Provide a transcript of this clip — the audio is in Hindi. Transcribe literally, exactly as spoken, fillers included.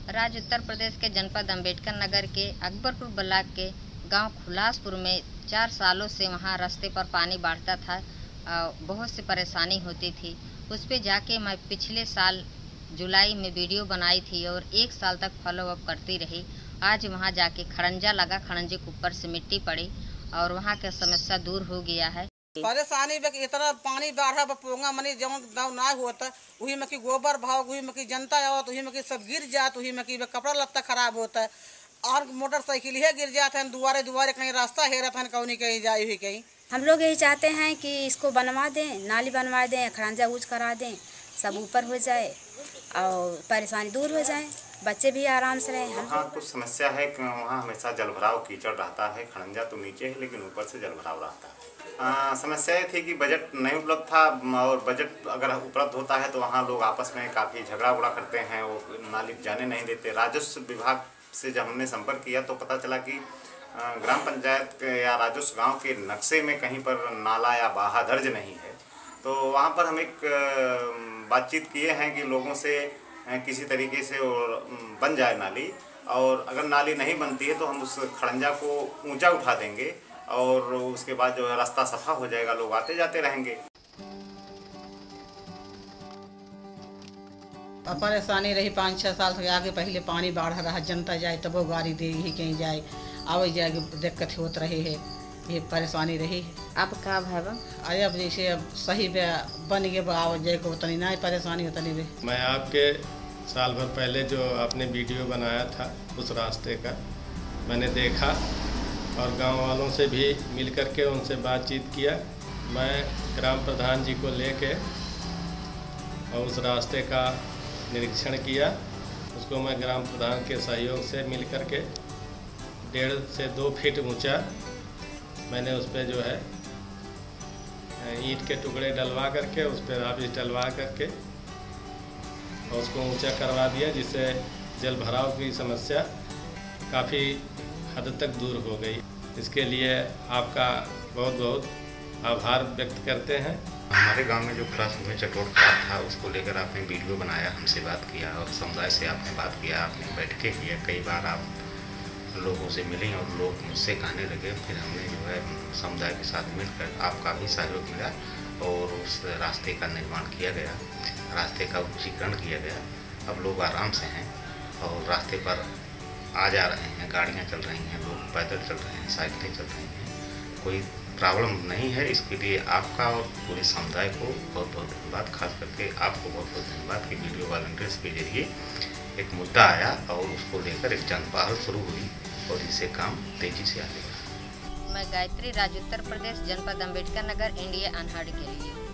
राज्य उत्तर प्रदेश के जनपद अंबेडकर नगर के अकबरपुर ब्लॉक के गांव खुलासपुर में चार सालों से वहां रास्ते पर पानी बढ़ता था। बहुत सी परेशानी होती थी। उस पे जाके मैं पिछले साल जुलाई में वीडियो बनाई थी और एक साल तक फॉलो अप करती रही। आज वहां जाके खड़ंजा लगा, खड़ंजे के ऊपर से मिट्टी पड़ी और वहां की समस्या दूर हो गया है। परेशानी इतना पानी बाढ़ा पोंगा मनी जौन दाव ना होता वही में की गोबर भाव, वही में की जनता आवत, वही में की सब गिर जात, वही में की कपड़ा लत्ता खराब होता है और मोटरसाइकिल ही गिर जाते हैं। दुआरे दुआरे कहीं रास्ता हेरत है, कहीं कहीं जाए हुई कहीं। हम लोग यही चाहते हैं कि इसको बनवा दें, नाली बनवा दें, खड़ंजा ऊँच करा दें, सब ऊपर हो जाए और परेशानी दूर हो जाए, बच्चे भी आराम से रहें। वहाँ कुछ समस्या है कि वहाँ हमेशा जलभराव कीचड़ रहता है। खड़ंजा तो नीचे है लेकिन ऊपर से जलभराव रहता है। आ, समस्या ये थी कि बजट नहीं उपलब्ध था और बजट अगर उपलब्ध होता है तो वहाँ लोग आपस में काफ़ी झगड़ा उगड़ा करते हैं, वो नाली जाने नहीं देते। राजस्व विभाग से जब हमने संपर्क किया तो पता चला कि ग्राम पंचायत या राजस्व गांव के नक्शे में कहीं पर नाला या बाहा दर्ज नहीं है। तो वहाँ पर हम एक बातचीत किए हैं कि लोगों से किसी तरीके से बन जाए नाली, और अगर नाली नहीं बनती है तो हम उस खड़ंजा को ऊंचा उठा देंगे और उसके बाद जो है रास्ता सफा हो जाएगा, लोग आते जाते रहेंगे। परेशानी रही पाँच छः साल से आगे, पहले पानी बाढ़ रहा, जनता जाए तब वो गाड़ी दे ही कहीं जाए आवे जाए दिक्कत होत रहे है, ये परेशानी रही है। अब का भाव आए अब जैसे अब सही बन गए आवे जाए को उतनी ना परेशानी होता नहीं रही। मैं आपके साल भर पहले जो आपने वीडियो बनाया था उस रास्ते का मैंने देखा और गांव वालों से भी मिल कर के उनसे बातचीत किया। मैं ग्राम प्रधान जी को लेके और उस रास्ते का निरीक्षण किया। उसको मैं ग्राम प्रधान के सहयोग से मिल कर के डेढ़ से दो फीट ऊंचा मैंने उस पर जो है ईंट के टुकड़े डलवा करके उस पर राबिश डलवा करके और उसको ऊंचा करवा दिया, जिससे जल भराव की समस्या काफ़ी हद तक दूर हो गई। इसके लिए आपका बहुत बहुत आभार व्यक्त करते हैं। हमारे गांव में जो खुलासपुर में चटोट पार्क था उसको लेकर आपने वीडियो बनाया, हमसे बात किया और समुदाय से आपने बात किया, आपने बैठकें किया, कई बार आप लोगों से मिले और लोग मुझसे कहने लगे। फिर हमने जो है समुदाय के साथ मिलकर आपका भी सहयोग मिला और उस रास्ते का निर्माण किया गया, रास्ते का उच्चीकरण किया गया। अब लोग आराम से हैं और रास्ते पर आ जा रहे हैं, गाड़ियाँ चल रही हैं, लोग पैदल चल रहे हैं, साइकिलें चल रही हैं, कोई प्रॉब्लम नहीं है। इसके लिए आपका और पूरे समुदाय को बहुत बहुत धन्यवाद, खास करके आपको बहुत बहुत धन्यवाद कि वीडियो वॉलंटियर्स के जरिए एक मुद्दा आया और उसको लेकर एक जन पहल शुरू हुई और इससे काम तेजी से आगे बढ़ा। मैं गायत्री, राज्य उत्तर प्रदेश, जनपद अंबेडकर नगर, इंडिया अनहर्ड के लिए।